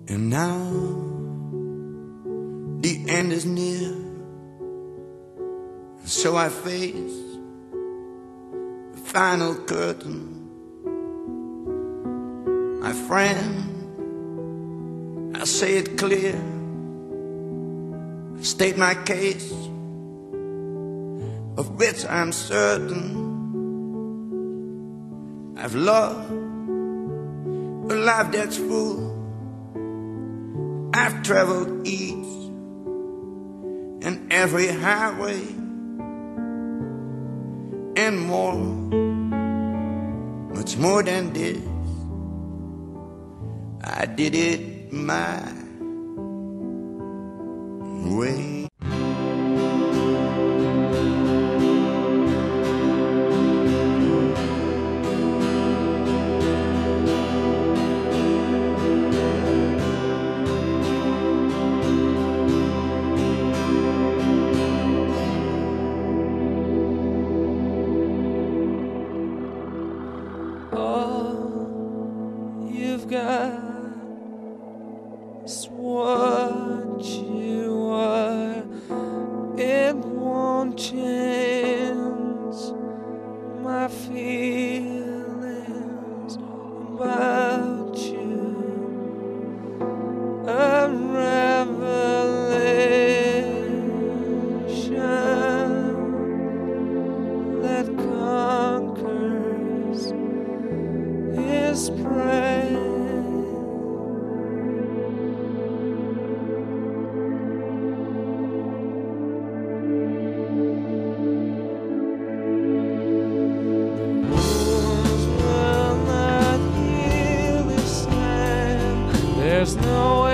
And now the end is near, so I face the final curtain. My friend, I say it clear, I state my case, of which I'm certain. I've loved a life that's full. I've traveled each and every highway and more, much more than this. I did it my way. All you've got is what you are. It won't change my feelings about you. A revelation that conquers his prey. Wounds will not heal this time. There's no